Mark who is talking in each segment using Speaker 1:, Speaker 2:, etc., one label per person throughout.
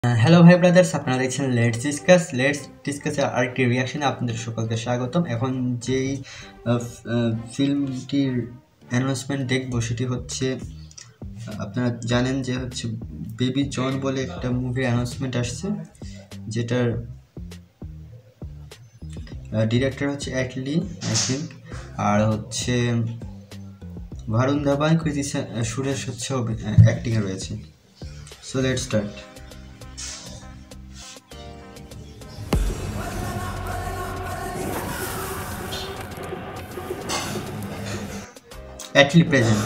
Speaker 1: Hello ভাই brothers, আপনারা দেখছেন লেটস ডিসকাসের আরেকটি রিয়াকশনে আপনাদের সকলকে স্বাগতম। এখন যেই ফিল্মটির অ্যানাউন্সমেন্ট দেখবো সেটি হচ্ছে, আপনারা জানেন যে হচ্ছে বেবি জন বলে একটা মুভির অ্যানাউন্সমেন্ট আসছে, যেটার ডিরেক্টর হচ্ছে অ্যাটলি আই থিঙ্ক, আর হচ্ছে ভারুণ ধাবান, কৃতি সুরেশ হচ্ছে অ্যাক্টিংয়ে রয়েছে। So let's start. Atlee present.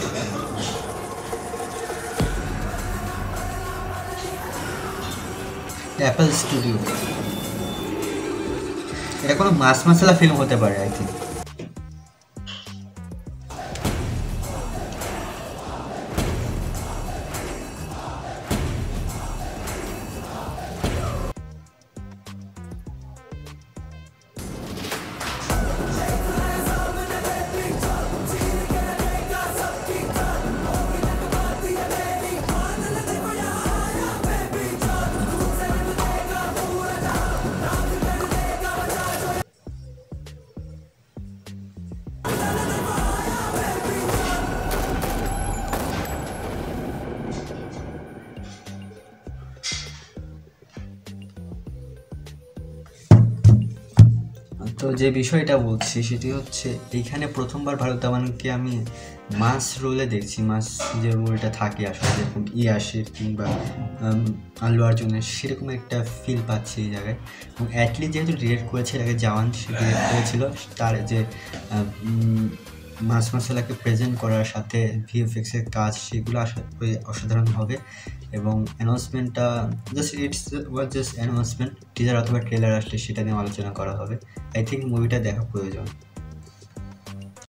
Speaker 1: Apple studio. এটা কোনো মাস মাসালা ফিল্ম হতে পারে আই থিঙ্ক। তো যে বিষয়টা বলছি সেটি হচ্ছে, এইখানে প্রথমবার ভারত ধাওয়ানকে আমি মাস রোলে দেখছি। মাস যে রোলটা থাকে আসলে, যেরকম ইয়াসের কিংবা আল্লু অর্জুনের, সেরকম একটা ফিল পাচ্ছি এই জায়গায়। এবং অ্যাটলি যেহেতু ডিরেক্ট করেছে এর আগে জওয়ান, সে ডিরেক্ট করেছিল, তার যে মাস মাসালাকে প্রেজেন্ট করার সাথে ভিএফএক্সের কাজ, সেগুলো আশা করি অসাধারণ হবে। এবং অ্যানাউন্সমেন্টটা জাস্ট অ্যানাউন্সমেন্ট, টিজার অথবা ট্রেলার আসলে সেটা নিয়ে আলোচনা করা হবে। আই থিঙ্ক মুভিটা দেখা প্রয়োজন।